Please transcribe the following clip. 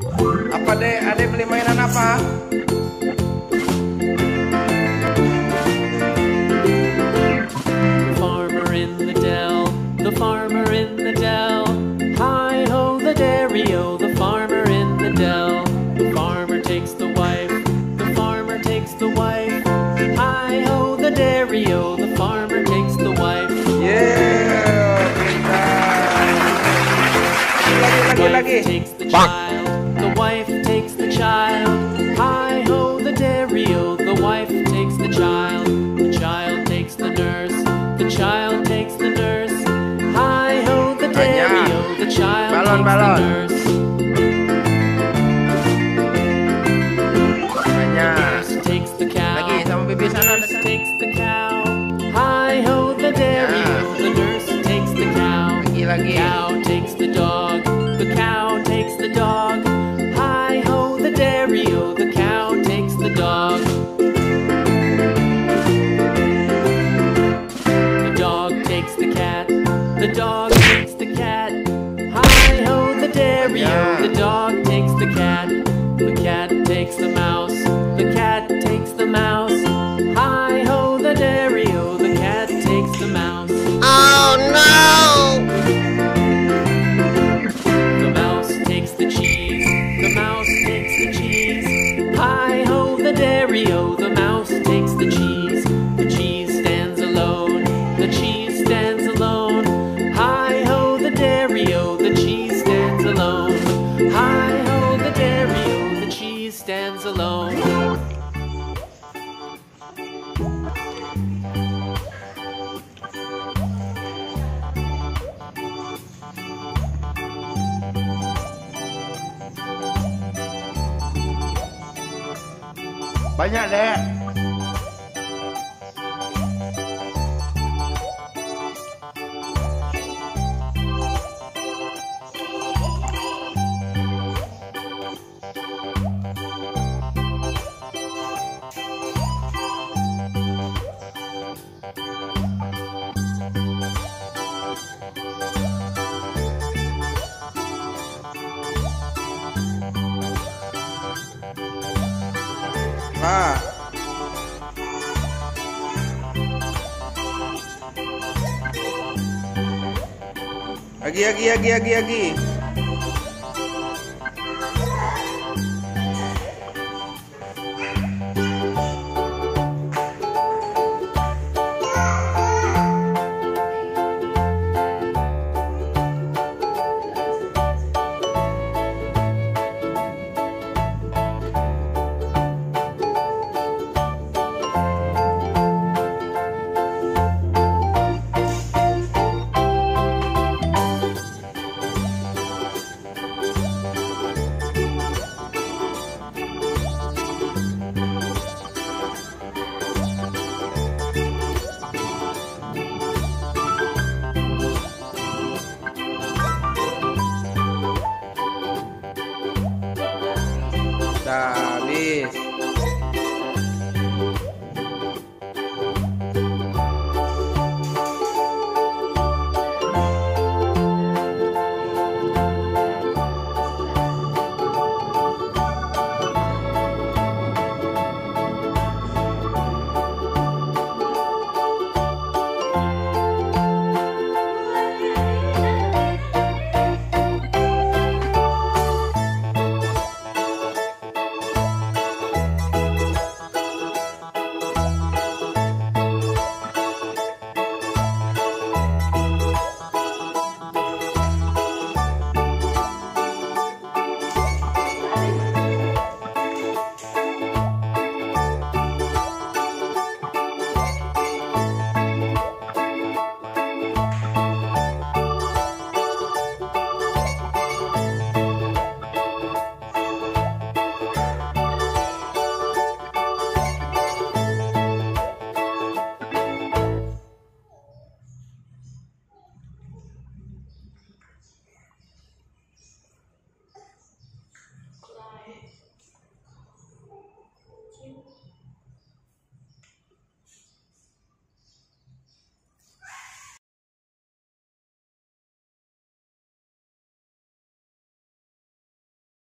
Apa deh? Ade beli mainan apa? Farmer in the dell, the farmer in the dell. Hi ho the dairy-o, the farmer in the dell. The farmer takes the wife, the farmer takes the wife. Hi ho the dairy-o, the farmer takes the wife. Yeah, lagi. Takes the child, the wife takes the child. Hi ho the dairy-o, the wife takes the child. The child takes the nurse, the child takes the nurse. Hi ho the dairy-o, the child balon, takes balon. the nurse. Nurse takes the cow. Lagi sama bibi sana Nurse takes the cow. Hi ho the dairy-o, the nurse takes the cow. Lagi. Cow takes the dog, the cow takes the dog. Hi ho the dairy-o, the cow takes the dog. The dog takes the cat, the dog takes the cat. Hi ho the dairy-o, the dog takes the cat. The cat takes the mouse, the cat takes the mouse. Hi ho the dairy-o, the cat takes the mouse. Oh no! The mouse takes the cheese, the mouse takes the cheese. Hi ho the dairy-o, the mouse takes the cheese. The cheese stands alone, the cheese stands alone. Hi ho the dairy-o, the cheese stands alone. Hi ho the dairy-o, the cheese stands alone. Banyak deh. Nah. Lagi. Dah.